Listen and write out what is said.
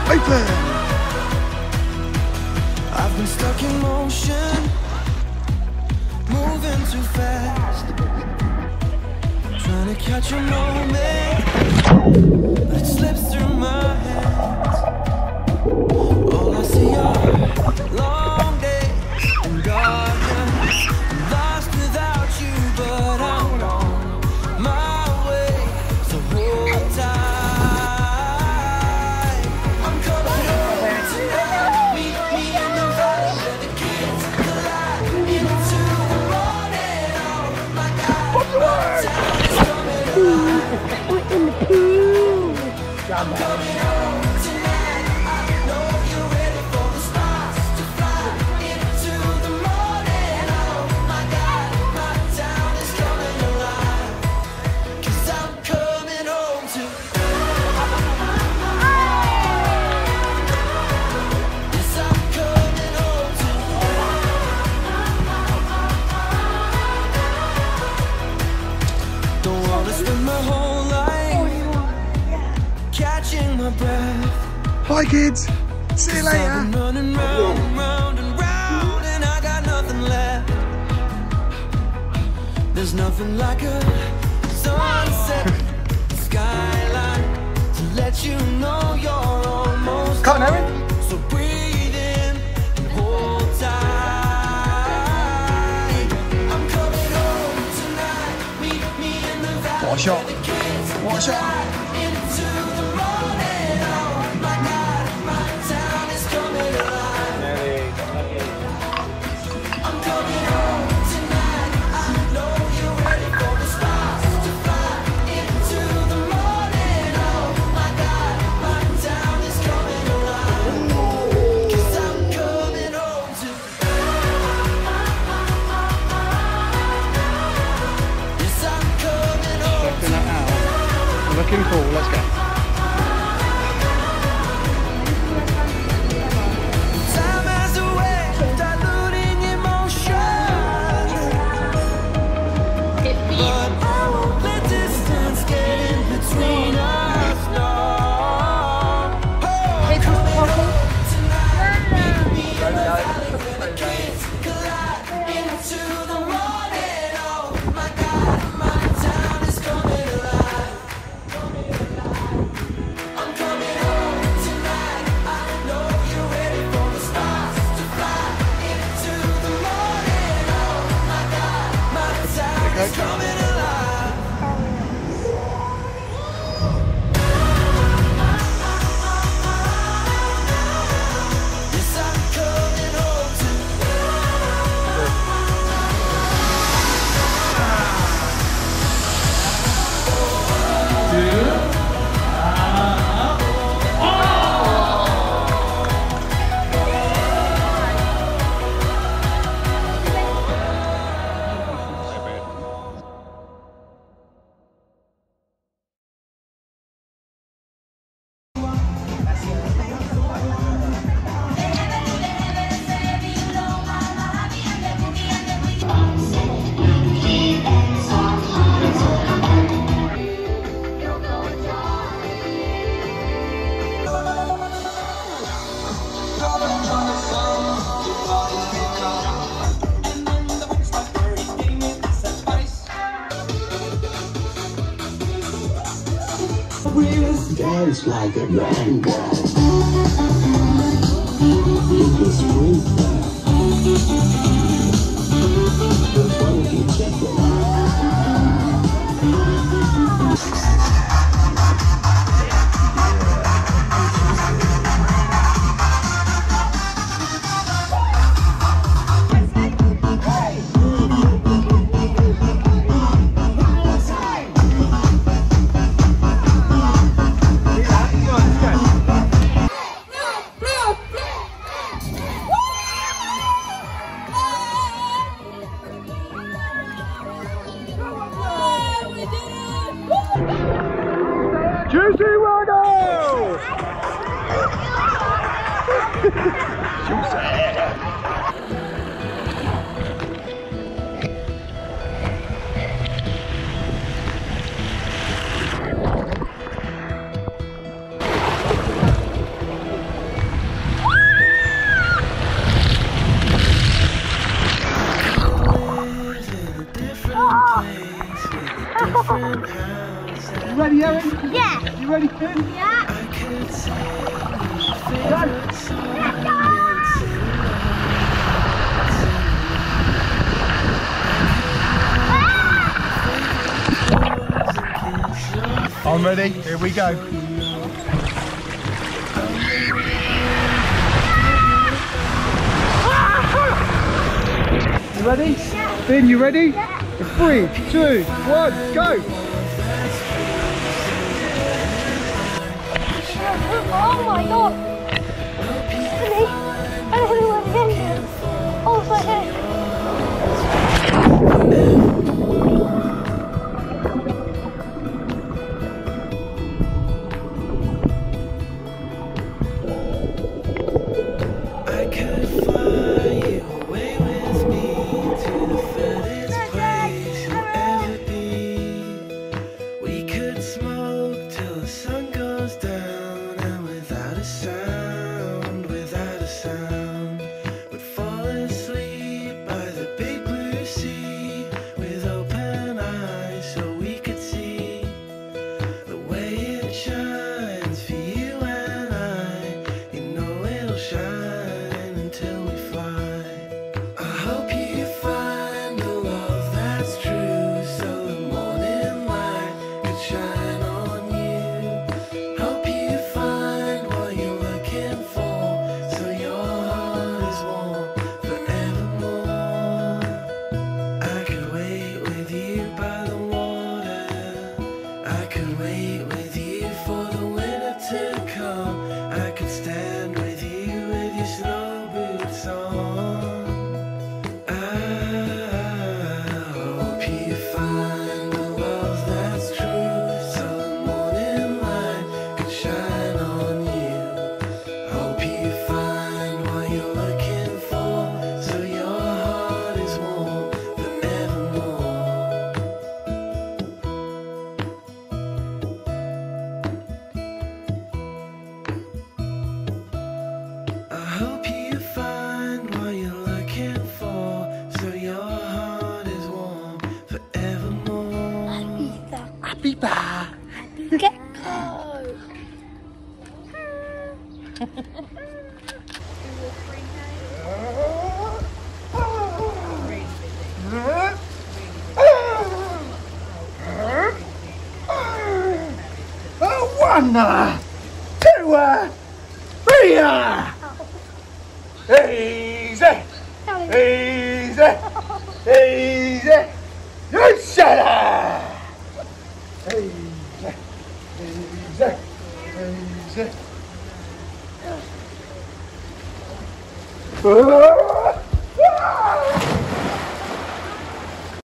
Open! I've been stuck in motion, moving too fast, trying to catch a moment, but it slips through my hands. All I see are long days and darkness, lost without you, but I'm on my way, so hold tight. I'm coming home tonight, meet me in the valley where the kids collide into the morning. Oh my God, my town is coming alive. We're in the pool. I'm coming home tonight. I know you're ready for the stars to fly into the morning. Oh my God, my town is coming alive. 'Cause I'm coming home to. Yes, I'm coming home to. Don't wanna spend my whole life catching my breath. Hi kids, see you I've been later. running round and round and round, and I got nothing left. There's nothing like a sunset skyline to let you know you're almost Come on, home. Aaron. So breathe in and hold tight. I'm coming home tonight. Meet me in the valley. What a shot. where the kids What a shot. collide into the morning. Oh my God, my town is coming alive. I'm coming home tonight. I know you're ready for the stars to fly into the morning. Oh my God, my town is coming alive. 'Cause I'm coming home to. Yes, I'm coming home to. Looking cool, let's go. Time has a way of diluting emotions, but I won't let distance get in between us. No. Oh, I'm coming home tonight. Meet me in the valley where the kids collide into the morning. Oh my God, my town is coming alive. I'm coming home tonight. I know you're ready for the stars to fly into the morning. Oh my God, my town is coming alive. Yes, I'm coming home Dance like a man does. In the street, the funky chicken. Juicy Waggo! Juicy! ready, Finn? Yeah. I'm ready. Here we go. You ready? Yeah. Finn, you ready? Yeah. 3, 2, 1, go! Oh my god! Really? I don't know what to do. Oh my head. I could fly you away with me to the furthest place you'll ever be. We could smoke till the sun goes down, and without a sound, would fall asleep by the big blue sea with open eyes so we could see the way it shines for you and I. You know it'll shine until we fly. I hope you find a love that's true, so the morning light could shine on you. Hope you find what you're looking for, so your heart is warm forevermore. I could wait with you by the water. I could wait with you for the winter to come. I could stand with you with your snow boots on. I hope you find a love that's true, so the morning light could shine on you. Hope you find what you're looking for, so your heart is warm forevermore. I hope you find what you're looking for, so your heart is warm forevermore. Ibiza. Get go. One, 2, 3. Easy, easy, easy. You shut up. Easy, easy, easy.